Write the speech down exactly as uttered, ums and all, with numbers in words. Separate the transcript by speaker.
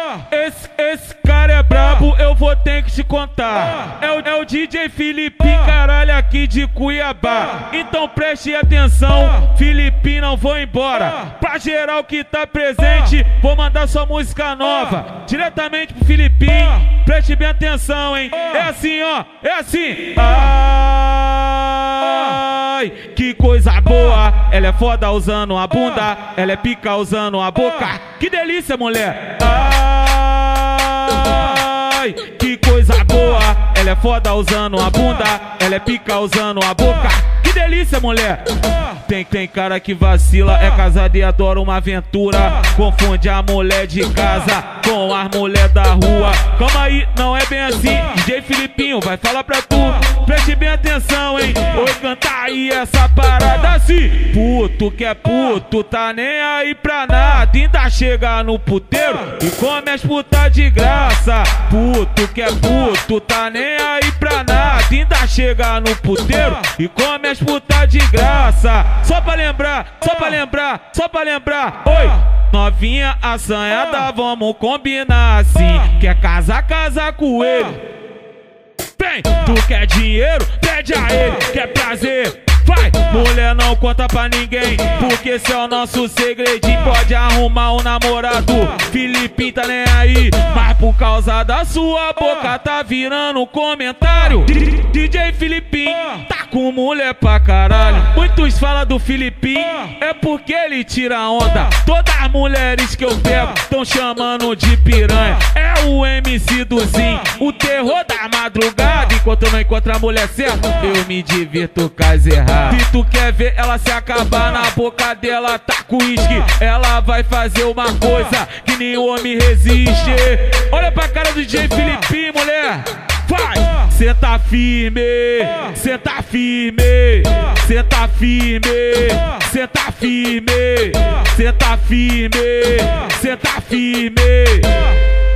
Speaker 1: Esse, esse cara é brabo, eu vou ter que te contar. É o, é o D J Filipinho, caralho, aqui de Cuiabá. Então preste atenção, Filipinho, não vou embora. Pra geral que tá presente, vou mandar sua música nova diretamente pro Filipinho. Preste bem atenção, hein? É assim, ó, é assim. Ai, que coisa boa. Ela é foda usando a bunda, ela é pica usando a boca. Que delícia, mulher. Ai, que coisa boa. Ela é foda usando a bunda, ela é pica usando a boca. Que delícia, mulher. Tem, tem cara que vacila, é casado e adora uma aventura. Confunde a mulher de casa com as mulher da rua. Calma aí, não é bem assim. D J Filipinho vai falar pra tu. Preste bem atenção, hein. Oi, cantar aí essa parada assim. Puto que é puto, tá nem aí pra nada. Ainda chega no puteiro e come as putas de graça. Puto que é puto, tá nem aí pra nada. Ainda chega no puteiro e come as putas de graça. Só pra lembrar, só pra lembrar, só pra lembrar. Oi, novinha assanhada, vamos combinar assim. Quer casar, casar com ele. Vem, tu quer dinheiro, pede a ele. Quer prazer, vai. Mulher não conta pra ninguém, porque esse é o nosso segredinho. Pode arrumar um namorado, Filipinho tá nem aí. Mas por causa da sua boca tá virando comentário. D J Filipinho tá com mulher pra caralho. Muitos falam do Filipinho, é porque ele tira onda. Todas as mulheres que eu pego tão chamando de piranha. É o M C do Zin, o terror da madrugada. Enquanto eu não encontro a mulher certa, eu me divirto com as erradas. Se tu quer ver ela se acabar, na boca dela tá com uísque. Ela vai fazer uma coisa que nenhum homem resiste. Olha pra cara do D J Filipinho, mulher. Vai! Senta firme, senta firme, senta firme, senta firme, senta firme, senta firme.